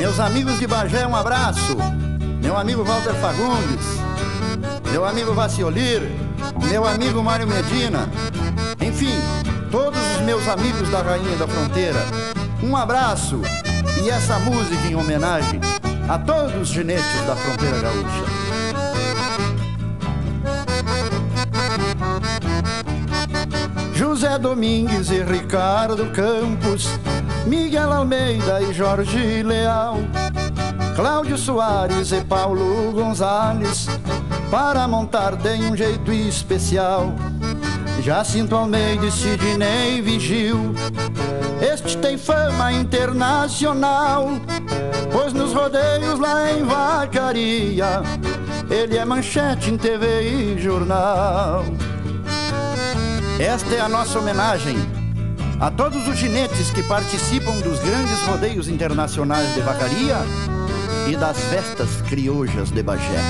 Meus amigos de Bagé, um abraço. Meu amigo Walter Fagundes, meu amigo Vaciolir, meu amigo Mário Medina, enfim, todos os meus amigos da Rainha da Fronteira, um abraço e essa música em homenagem a todos os ginetes da fronteira gaúcha. José Domingues e Ricardo Campos, Miguel Almeida e Jorge Leal, Cláudio Soares e Paulo Gonzalez, para montar tem um jeito especial. Jacinto Almeida e Sidney Vigil, este tem fama internacional, pois nos rodeios lá em Vacaria ele é manchete em TV e jornal. Esta é a nossa homenagem a todos os ginetes que participam dos grandes rodeios internacionais de Vacaria e das festas criojas de Bagé.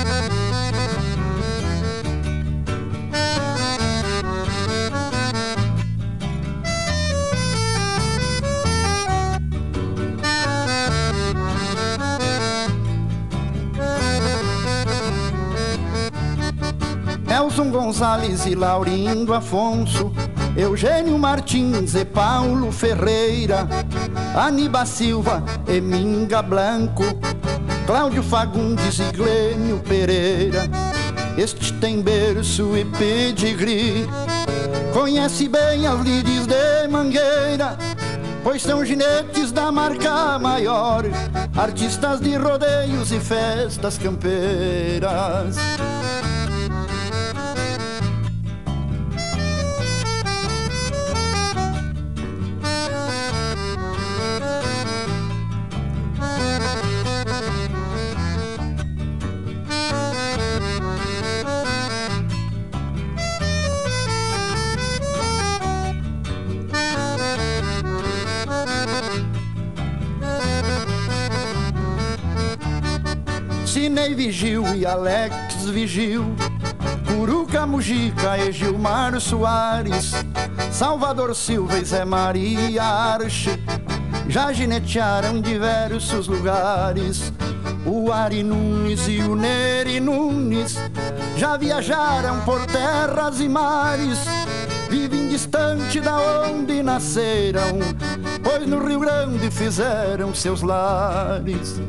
Nelson Gonzalez e Laurindo Afonso, Eugênio Martins e Paulo Ferreira, Aníbal Silva e Minga Blanco, Cláudio Fagundes e Glênio Pereira. Este tem berço e pedigree, conhece bem as lides de Mangueira, pois são ginetes da marca maior, artistas de rodeios e festas campeiras. Sidney Vigil e Alex Vigil, Curuca Mujica e Gilmar Soares, Salvador Silva e Zé Maria Arche, já ginetearam em diversos lugares. O Ari Nunes e o Neri Nunes já viajaram por terras e mares, vivem distante da onde nasceram, pois no Rio Grande fizeram seus lares.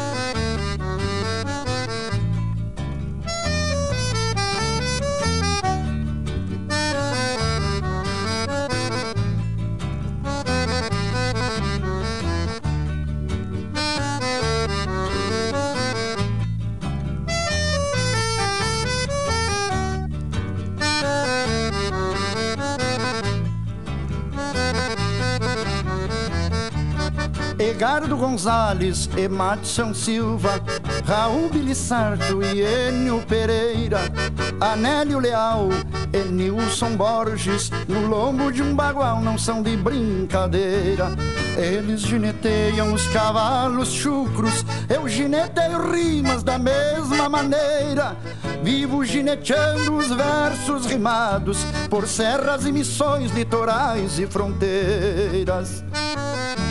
Edgardo Gonzalez e Matson Silva, Raul Bilissardo e Enio Pereira, Anélio Leal e Nilson Borges, no lombo de um bagual não são de brincadeira. Eles gineteiam os cavalos chucros, eu gineteio rimas da mesma maneira. Vivo gineteando os versos rimados por serras e missões, litorais e fronteiras.